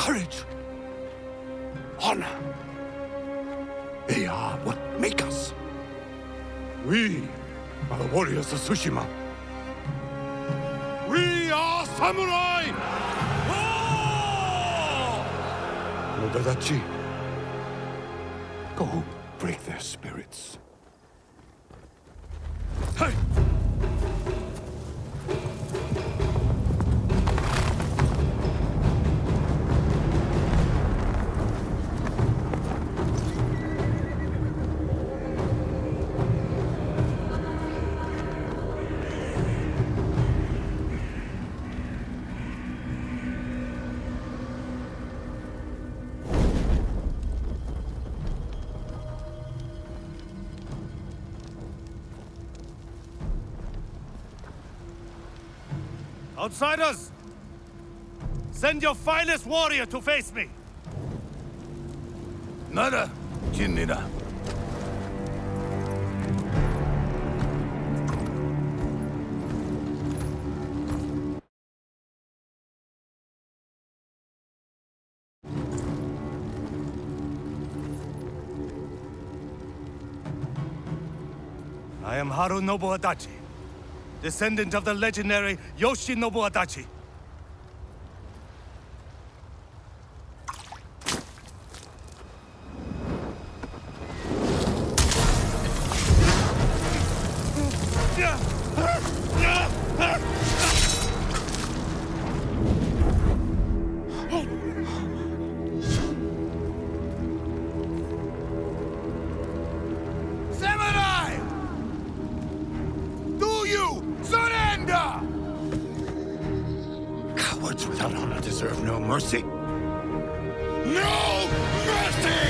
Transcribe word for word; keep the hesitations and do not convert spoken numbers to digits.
courage, honor. They are what make us. We are the warriors of Tsushima. We are samurai! Nodadachi, go break their spirits. Hey! Outsiders! Send your finest warrior to face me! Nada, Jinnida. I am Harunobu Adachi, descendant of the legendary Yoshinobu Adachi. Samurai! Do you surrender? Cowards without honor deserve no mercy. No mercy!